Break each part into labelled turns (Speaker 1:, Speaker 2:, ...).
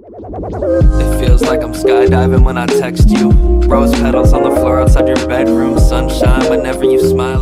Speaker 1: It feels like I'm skydiving when I text you. Rose petals on the floor outside your bedroom. Sunshine whenever you smile.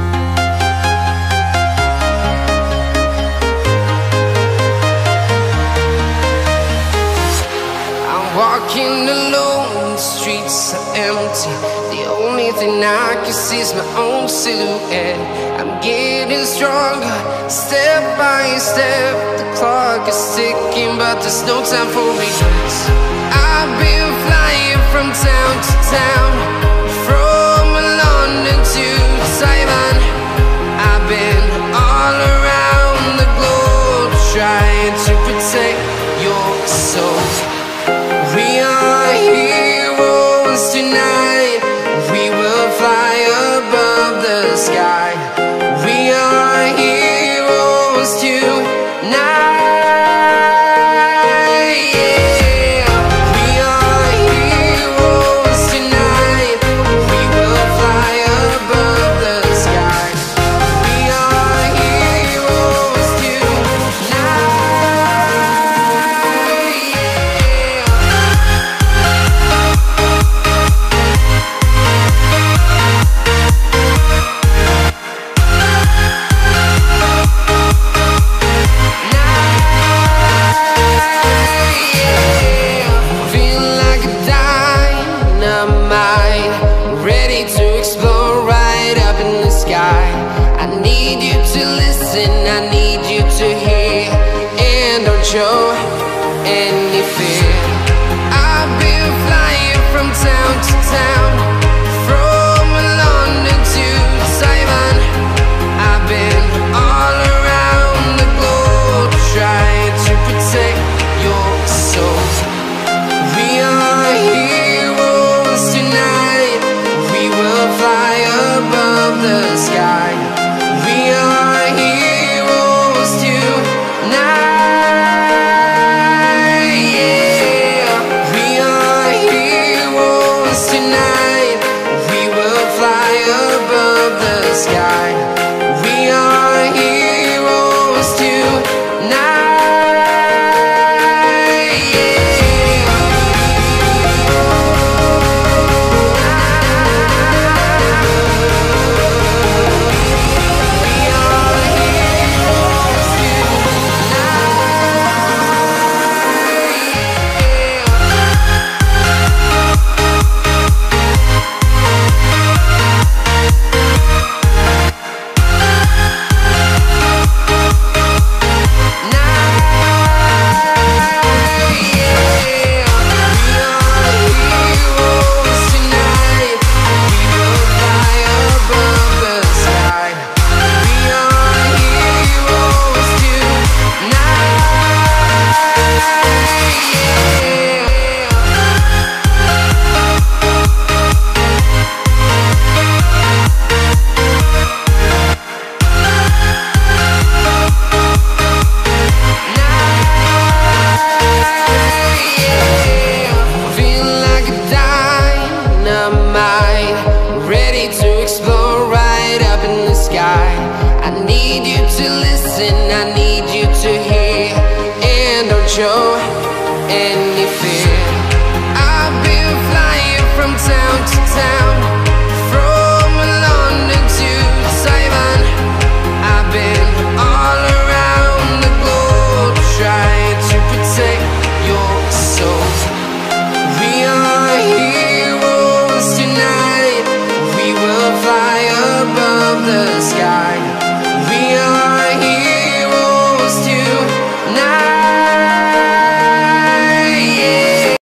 Speaker 2: I'm walking alone, the streets are empty. The only thing I can see is my own silhouette. I'm getting stronger, step by step. The clock is ticking, but there's no time for regrets. I've been flying from town to town, from London to Taiwan. I've been all around the globe, trying to protect your soul. We are heroes tonight. We will fly above the sky. We are heroes tonight. Show any fear. I've been flying from town to town, from London to Taiwan. I've been all around the globe, trying to protect your soul. We are heroes tonight. We will fly above the sky. We are heroes tonight. Show any fear. I've been flying from town to town.